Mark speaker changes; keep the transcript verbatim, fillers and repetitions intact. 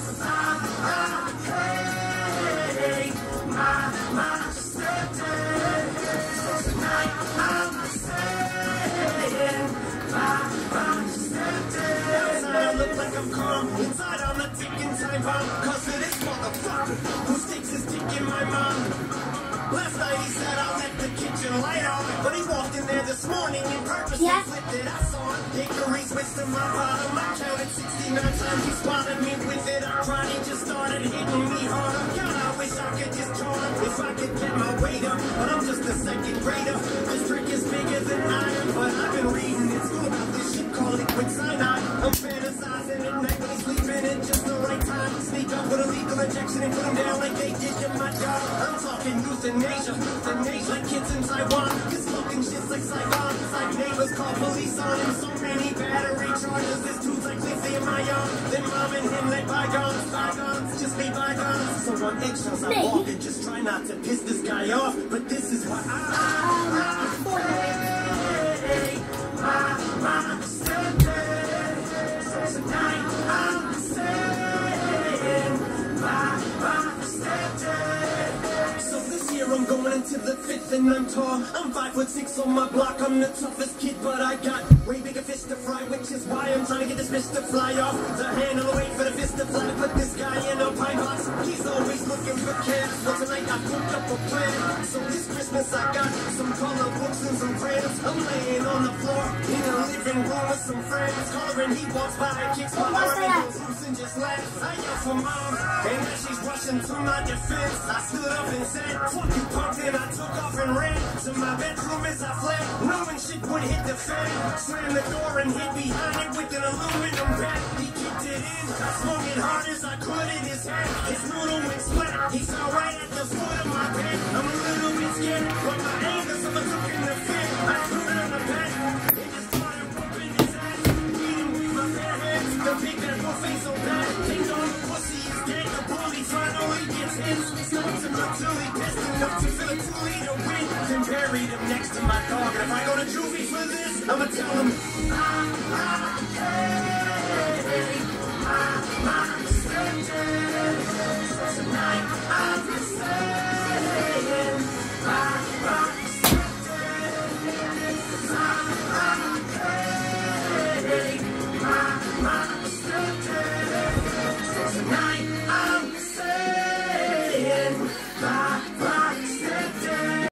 Speaker 1: Hey, my, my stepdad. So tonight I'm saying, my, my stepdad. Outside I look like I'm calm, inside I'm a ticking time bomb. Cause of this motherfucker who sticks his dick in my mom. Last night he said I left the kitchen light on, but he walked in there this morning and purposely yeah. flipped it. I saw him, hickory switched to my bottom. I counted sixty-nine times he spotted me with it. Irony just started hitting me harder. God, I wish I could just join him if I could get my weight up, but I'm just a second grader. This trick is bigger than iron, but I've been reading in school about this shit called liquid cyanide. I'm fantasizing at night when he's sleeping at just the right time. Sneak up with a lethal injection and put him down like they did to my dog. I'm talking euthanasia, euthanasia like kids in Taiwan. This fucking shit's like Saigon. It's like neighbors call police on him. So many battery charges. This dude's like lithium ion. Then mom and him like bygones, bygones, just be bygones. So on eggshells I walk and just try not to piss this guy off. But this is what I, I, I say. My, my stepdad. So tonight I'm saying, my, my stepdad. So this year I'm going into the fifth and I'm tall. I'm five foot six on my block. I'm the toughest kid, but I got way bigger fish to fry, which is why I'm trying to get this fish to fly off the handle. Wait for the fish to fly. Put this guy in a pine box. He's always looking for cash. Well, tonight I cooked up a plan. So this Christmas I got some color books and some crayons. I'm laying on the floor in a living room with some friends. Coloring, he walks by and kicks my arm and goes loose and just laughs. I yell for mom, and as she's rushing to my defense, I stood up and said, fuck you punk, then I took off and ran to my bedroom as I fled, knowing shit would hit the fan. Slammed the door and hid behind it with an aluminum bat. He kicked it in, I swung it hard as I could in his hand. His noodle went splat, he saw right at the foot of my bed. I'm a little bit scared, but my anger overtook in the fit. I threw it on the bed, and just started whooping his ass. Beat him with my bare hands, the big bad wolf ain't so bad. Things on the pussy is dead, the bully finally gets in. Snubbed him until he pissed enough to fill a two liter win. Then buried him next to my dog, and if I go to juvie for this, I'ma tell him, ah, ah.